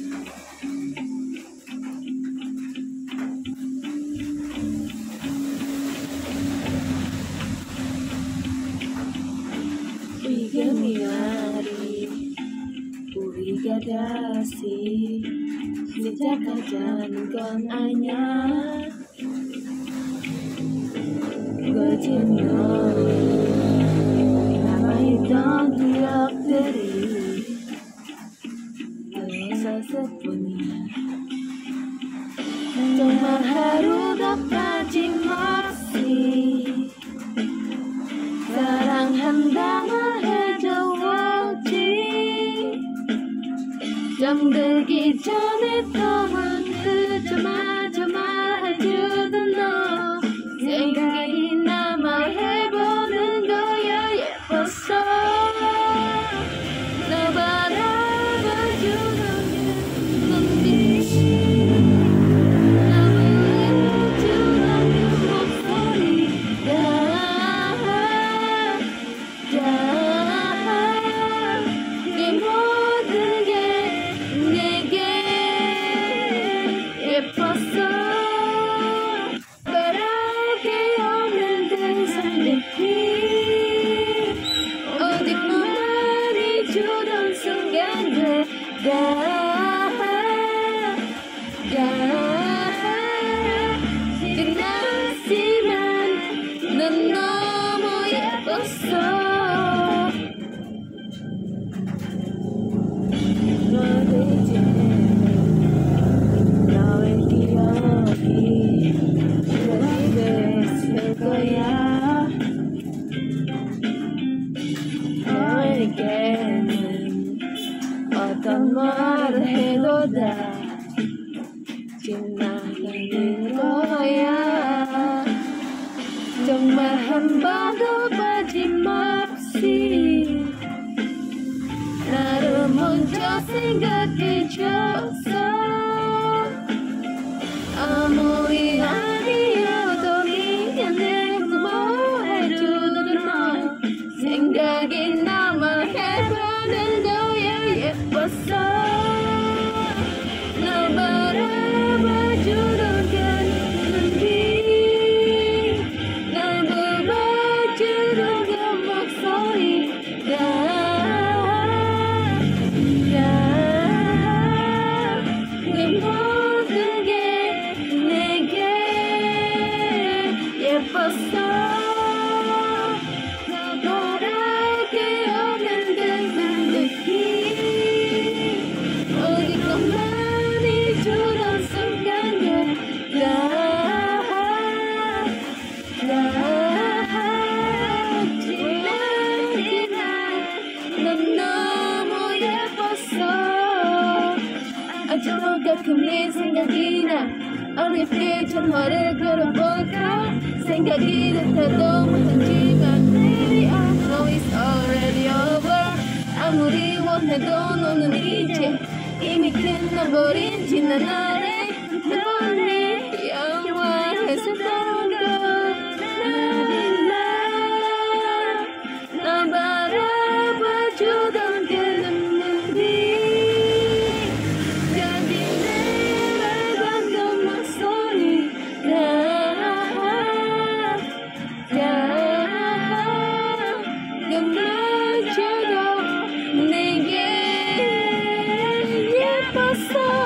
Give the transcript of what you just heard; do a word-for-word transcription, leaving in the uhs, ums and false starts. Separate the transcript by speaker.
Speaker 1: 지금이 말이 우리가 다시 시작하자는 건 아니야. 거진 너의 남아있던 기억들이 있었을 뿐이야. 정말 하루도 빠짐없이 사랑한다고 해줘오지. 잠들기 전에 또한 그저마저 말해주던 너 생각이 남아 해보는 거야. 예뻤어 너 바라봐주는 눈빛 나 보여주는 목소리가 이 모든 게 내게 예뻤어. 바람이 없는 등산 느낌 오직 너만이 주던 순간들 지났지만 넌 너무 예뻤어. 이제 너의 기억이 이렇게 됐을 거야. 너에게는 어떤 말을 해도 다 지나가는 거야. 정말 한 번도 빠짐없이 나를 먼저 생각해줬어. 아무리 아니어도 미안해 고마워해주는 너 생각이 남아 해보는 거야. 예뻤어 너 바라봐주는 그 눈빛 날 불러주는 그 목소리가 예뻤어. 너 바랄게 없는 듯한 느낌 오직 너만이 주던 순간들 지나지만 넌 너무 예뻤어. 아직도 가끔 네 생각이 나. 어릴 때 전화를 걸어볼까 생각이 듯해도 못하지만 Baby I know it's already over. 아무리 원해도 너는 이제 이미 끝나버린 지난 날에 내 번에 영원했었던 걸 날 바라봐주던 그 눈빛 내게 예뻤어.